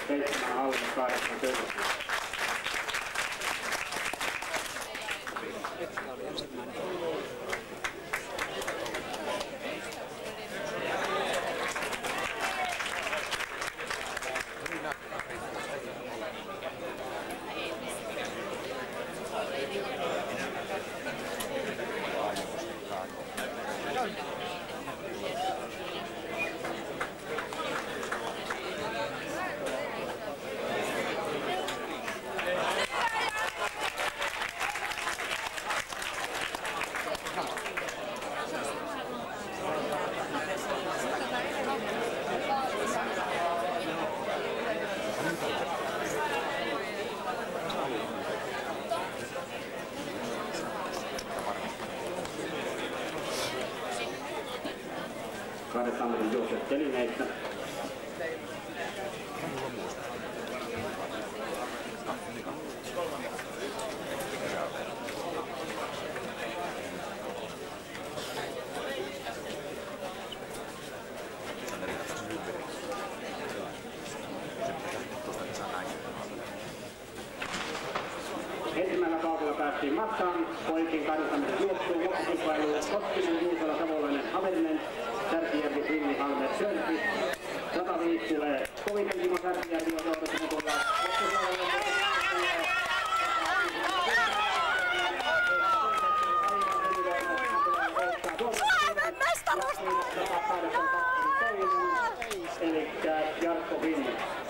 7 alle 8 töitä. Kahdetaan juokset telineistä. Ensimmäisellä kaudella päästiin matkaan. Poikien 200 metrin juoksuun. Loppukilpailuun Koskinen, Juusola, Savolainen, Haverinen, Särkijärvi, Rinni, Halmer, Sörpi. 105 tulee Kovinen, Timo Särkijärvi on johdossa mukaan. Suomen mestaruus! Elikkä Jarkko Rinni.